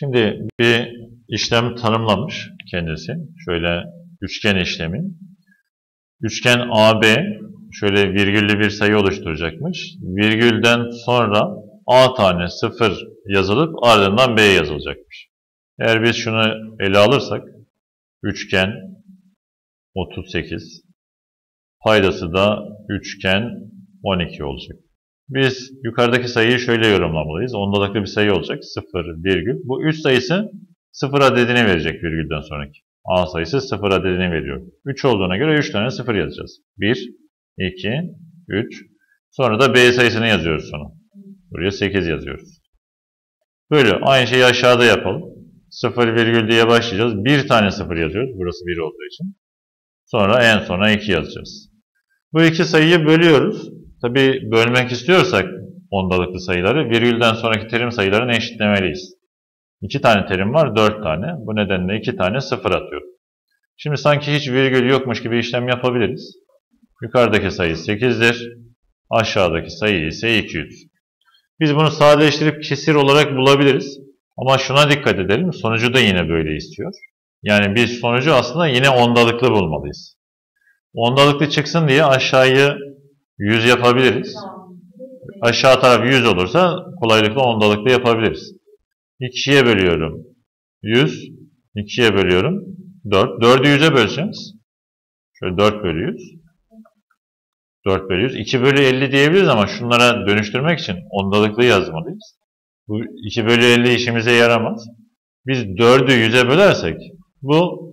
Şimdi bir işlem tanımlamış kendisi. Şöyle üçgen işlemi. Üçgen AB şöyle virgüllü bir sayı oluşturacakmış. Virgülden sonra A tane sıfır yazılıp ardından B yazılacakmış. Eğer biz şunu ele alırsak üçgen 38 paydası da üçgen 12 olacak. Biz yukarıdaki sayıyı şöyle yorumlamalıyız. Ondalıklı bir sayı olacak. 0, virgül. Bu 3 sayısı 0 adedini verecek virgülden sonraki. A sayısı 0 adedini veriyor. 3 olduğuna göre 3 tane 0 yazacağız. 1, 2, 3. Sonra da B sayısını yazıyoruz sonra. Buraya 8 yazıyoruz. Böyle aynı şeyi aşağıda yapalım. 0 virgül diye başlayacağız. Bir tane 0 yazıyoruz. Burası 1 olduğu için. Sonra en sona 2 yazacağız. Bu iki sayıyı bölüyoruz. Tabii bölmek istiyorsak ondalıklı sayıları virgülden sonraki terim sayılarını eşitlemeliyiz. 2 tane terim var, 4 tane. Bu nedenle 2 tane 0 atıyorum. Şimdi sanki hiç virgül yokmuş gibi işlem yapabiliriz. Yukarıdaki sayı 8'dir. Aşağıdaki sayı ise 200. Biz bunu sadeleştirip kesir olarak bulabiliriz. Ama şuna dikkat edelim. Sonucu da yine böyle istiyor. Yani biz sonucu aslında yine ondalıklı bulmalıyız. Ondalıklı çıksın diye aşağıyı 100 yapabiliriz. Aşağı taraf 100 olursa kolaylıkla ondalıklı yapabiliriz. 2'ye bölüyorum 100. 2'ye bölüyorum 4. 4'ü 100'e bölseniz. Şöyle 4 bölü 100. 4 bölü 100. 2 bölü 50 diyebiliriz ama şunlara dönüştürmek için ondalıklı yazmalıyız. Bu 2 bölü 50 işimize yaramaz. Biz 4'ü 100'e bölersek bu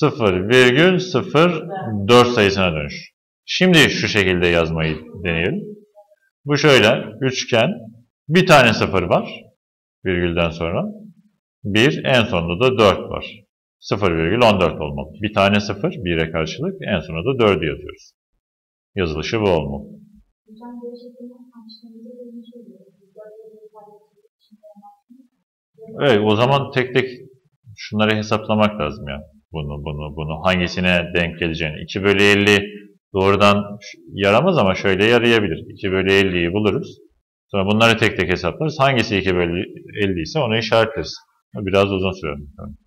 0,04 sayısına dönüşür. Şimdi şu şekilde yazmayı deneyelim. Bu şöyle üçgen. Bir tane 0 var. Virgülden sonra. 1. En sonunda da 4 var. 0,14 olmalı. Bir tane 0. 1'e karşılık. En sonunda da 4'ü yazıyoruz. Yazılışı bu olmalı. Evet, o zaman tek tek şunları hesaplamak lazım ya. Bunu hangisine denk geleceğini. 2 bölü 50 doğrudan yaramaz ama şöyle yarayabilir. 2 bölü 50'yi buluruz. Sonra bunları tek tek hesaplarız. Hangisi 2 bölü 50 ise onu işaretleriz. Biraz uzun sürer.